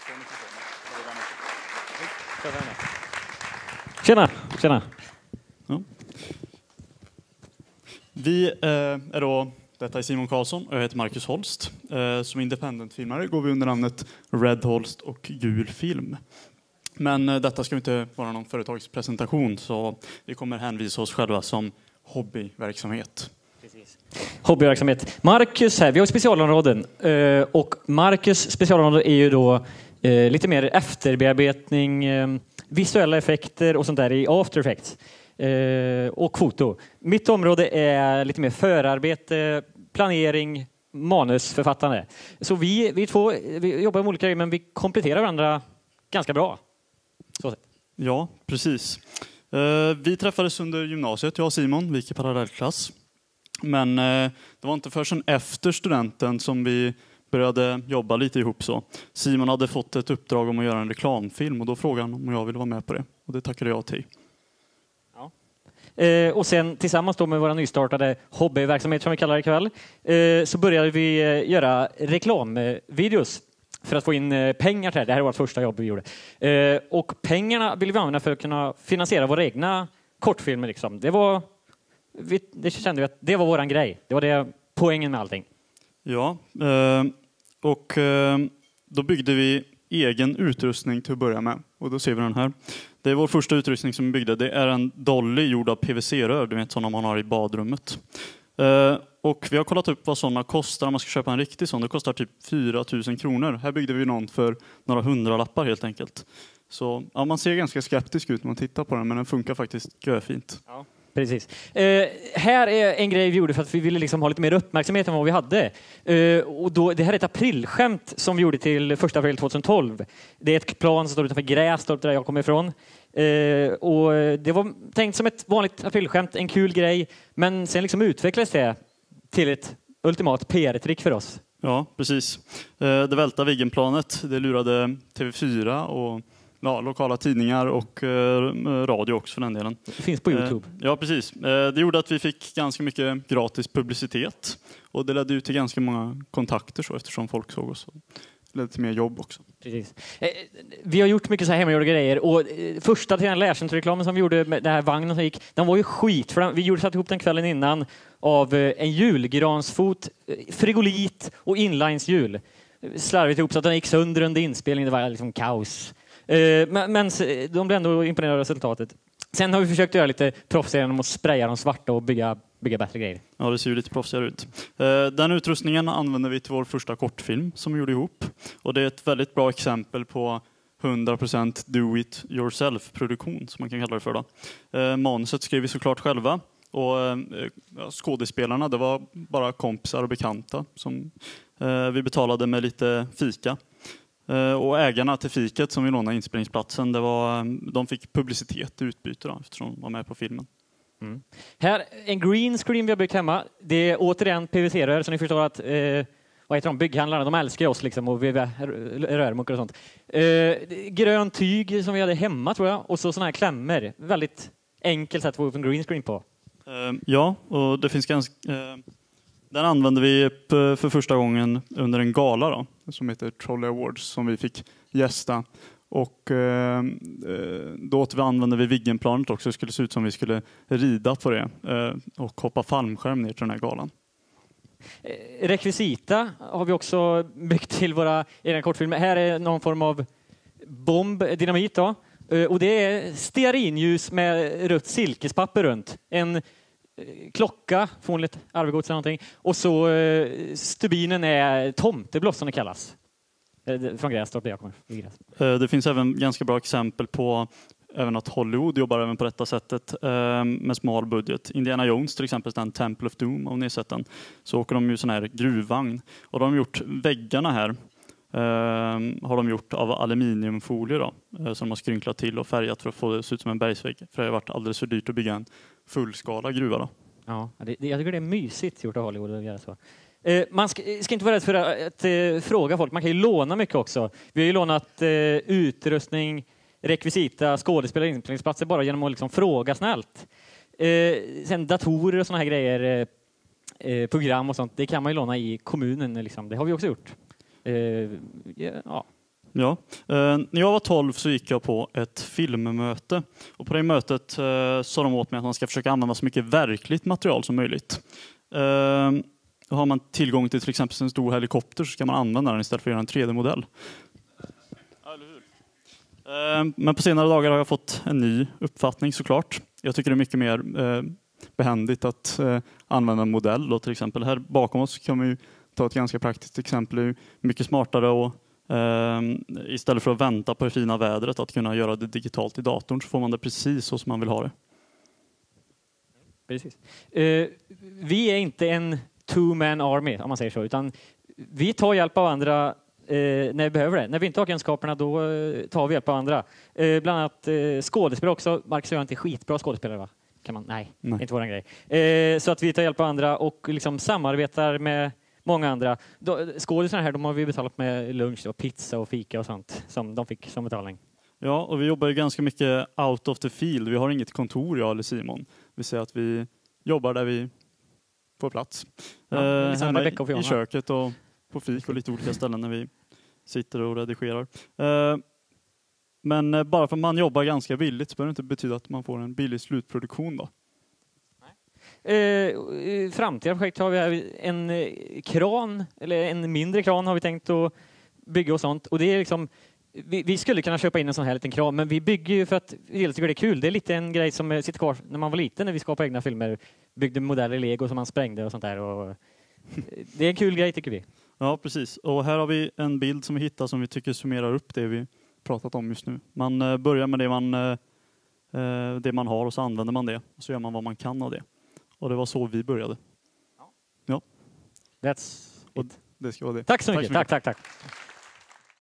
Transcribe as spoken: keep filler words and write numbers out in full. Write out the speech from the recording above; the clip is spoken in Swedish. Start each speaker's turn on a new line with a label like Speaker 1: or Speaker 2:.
Speaker 1: Tjena, tjena.
Speaker 2: Ja. Vi eh, är då, detta är Simon Karlsson och jag heter Marcus Holst. Eh, som independent-filmare går vi under namnet Red Holst och Gul Film. Men eh, detta ska inte vara någon företagspresentation, så vi kommer hänvisa oss själva som hobbyverksamhet.
Speaker 1: Precis. Hobbyverksamhet. Marcus här, vi har specialområden. Eh, och Marcus specialområde är ju då eh, lite mer efterbearbetning, eh, visuella effekter och sånt där i After Effects. Eh, och foto. Mitt område är lite mer förarbete, planering, manusförfattande. Så vi, vi två vi jobbar med olika grejer, men vi kompletterar varandra ganska bra. Så.
Speaker 2: Ja, precis. Eh, vi träffades under gymnasiet, jag och Simon, vi gick i parallellklass. Men eh, det var inte förrän efter studenten som vi började jobba lite ihop så. Simon hade fått ett uppdrag om att göra en reklamfilm och då frågade han om jag ville vara med på det. Och det tackade jag till.
Speaker 1: Ja. Eh, och sen tillsammans då med våra nystartade hobbyverksamhet som vi kallar det ikväll eh, så började vi eh, göra reklamvideos för att få in eh, pengar till det. Det här var vårt första jobb vi gjorde. Eh, och pengarna ville vi använda för att kunna finansiera våra egna kortfilmer. Liksom. Det var... Vi, det kände vi att det var våran grej. Det var det poängen med allting.
Speaker 2: Ja, eh, och eh, då byggde vi egen utrustning till att börja med. Och då ser vi den här. Det är vår första utrustning som vi byggde. Det är en dolly gjord av P V C-rör. Du vet, sådana man har i badrummet. Eh, och vi har kollat upp vad sådana kostar om man ska köpa en riktig sån. Det kostar typ fyra tusen kronor. Här byggde vi någon för några hundralappar helt enkelt. Så ja, man ser ganska skeptisk ut när man tittar på den. Men den funkar faktiskt görfint.
Speaker 1: Ja. Precis. Eh, här är en grej vi gjorde för att vi ville liksom ha lite mer uppmärksamhet än vad vi hade. Eh, och då, det här är ett aprilskämt som vi gjorde till första april tjugohundratolv. Det är ett plan som står utanför Grästorp där jag kommer ifrån. Eh, och det var tänkt som ett vanligt aprilskämt, en kul grej. Men sen liksom utvecklades det till ett ultimat P R-trick för oss.
Speaker 2: Ja, precis. Eh, det välta Viggenplanet, det lurade T V fyra och... Ja, lokala tidningar och eh, radio också för den delen.
Speaker 1: Det finns på YouTube.
Speaker 2: Eh, ja, precis. Eh, det gjorde att vi fick ganska mycket gratis publicitet. Och det ledde ut till ganska många kontakter så, eftersom folk såg oss. Det ledde till mer jobb också.
Speaker 1: Precis. Eh, vi har gjort mycket så här hemmagjorda grejer. Och eh, första till den lärcentreklamen som vi gjorde med den här vagnen som gick, den var ju skit. För den, vi gjorde satt ihop den kvällen innan av eh, en julgransfot, eh, frigolit och inlineshjul. Slarvigt ihop så att den gick sönder under inspelningen. Det var liksom kaos. Men, men de blev ändå imponerade av resultatet. Sen har vi försökt göra lite proffsigare genom att spraya de svarta och bygga, bygga bättre grejer.
Speaker 2: Ja, det ser ju lite proffsigare ut. Den utrustningen använder vi till vår första kortfilm som vi gjorde ihop. Och det är ett väldigt bra exempel på hundra procent do-it-yourself-produktion som man kan kalla det för. Då. Manuset skrev vi såklart själva. Och skådespelarna, det var bara kompisar och bekanta som vi betalade med lite fika. Och ägarna till fiket som vi lånade inspelningsplatsen, det var, de fick publicitet i utbyte då, eftersom de var med på filmen.
Speaker 1: Mm. Här, en green screen vi har byggt hemma. Det är återigen P V C-rör, så ni förstår att eh, vad heter de? Bygghandlarna, de älskar oss liksom, och vi rörmokar och sånt. Eh, grön tyg som vi hade hemma tror jag, och så såna här klämmer. Väldigt enkelt sätt att få en green screen på.
Speaker 2: Eh, ja, och det finns ganska... Eh, Den använde vi för första gången under en gala då, som heter Trolley Awards som vi fick gästa. Och eh, då använde vi Viggenplanet också. Det skulle se ut som vi skulle rida på det eh, och hoppa fallskärm ner till den här galan.
Speaker 1: Rekvisita har vi också byggt till våra egna kortfilmer. Här är någon form av bomb, dynamit då. Och det är stearinljus med rött silkespapper runt. En klocka, förmodligen arvegods eller någonting. Och så eh, stubinen är tomtebloss som det kallas. Eh, från Grästorp där jag kommer.
Speaker 2: Eh, det finns även ganska bra exempel på även att Hollywood jobbar även på detta sättet eh, med smal budget. Indiana Jones till exempel, den Temple of Doom om ni har sett den. Så åker de ju sån här gruvvagn. Och de har gjort väggarna här. Eh, har de gjort av aluminiumfolie då. Eh, som de har skrynklat till och färgat för att få det se ut som en bergsvägg. För det har varit alldeles för dyrt att bygga en fullskala gruva då.
Speaker 1: Ja, det, det, jag tycker det är mysigt gjort av Hollywood att göra så. Eh, man ska, ska inte vara rädd för att, att eh, fråga folk. Man kan ju låna mycket också. Vi har ju lånat eh, utrustning, rekvisita, skådespelare, inspelningsplatser bara genom att liksom fråga snällt. Eh, sen datorer och såna här grejer, eh, program och sånt, det kan man ju låna i kommunen. Liksom. Det har vi också gjort. Eh, ja.
Speaker 2: Ja. Eh, när jag var tolv så gick jag på ett filmmöte. Och på det mötet eh, sa de åt mig att man ska försöka använda så mycket verkligt material som möjligt. Eh, har man tillgång till till exempel en stor helikopter så ska man använda den istället för att göra en tre D-modell. Eh, men på senare dagar har jag fått en ny uppfattning såklart. Jag tycker det är mycket mer eh, behändigt att eh, använda en modell. Då, till exempel här bakom oss kan vi ta ett ganska praktiskt exempel. Det är mycket smartare och eh, istället för att vänta på det fina vädret att kunna göra det digitalt i datorn så får man det precis så som man vill ha det.
Speaker 1: Precis. Uh, vi är inte en two-man army om man säger så, utan vi tar hjälp av andra uh, när vi behöver det. När vi inte har kunskaperna då uh, tar vi hjälp av andra. Uh, bland annat uh, skådespelare också. Marcus är inte skitbra skådespelare va? Kan man? Nej, Nej. Inte våran grej. Uh, så att vi tar hjälp av andra och liksom samarbetar med många andra. Skådespelarna här, de har vi betalat med lunch och pizza och fika och sånt som de fick som betalning.
Speaker 2: Ja, och vi jobbar ju ganska mycket out of the field. Vi har inget kontor, jag eller Simon. Vi säger att vi jobbar där vi får plats.
Speaker 1: Ja,
Speaker 2: eh, hemma i, i köket och på fik och lite olika ställen när vi sitter och redigerar. Eh, men bara för att man jobbar ganska billigt så behöver det inte betyda att man får en billig slutproduktion då.
Speaker 1: Eh, framtida projekt har vi en eh, kran, eller en mindre kran har vi tänkt att bygga och sånt. Och det är liksom, vi, vi skulle kunna köpa in en sån här liten kran, men vi bygger ju för att vi tycker det är kul. Det är lite en grej som sitter kvar när man var liten, när vi skapade egna filmer. Byggde modeller i Lego som man sprängde och sånt där. Och det är en kul grej tycker vi.
Speaker 2: Ja, precis. Och här har vi en bild som vi hittar som vi tycker summerar upp det vi pratat om just nu. Man eh, börjar med det man, eh, det man har och så använder man det. Och så gör man vad man kan av det. Och det var så vi började.
Speaker 1: Ja.
Speaker 2: Ja.
Speaker 1: That's
Speaker 2: och det ska vara det.
Speaker 1: Tack så mycket. Tack, tack, tack. tack.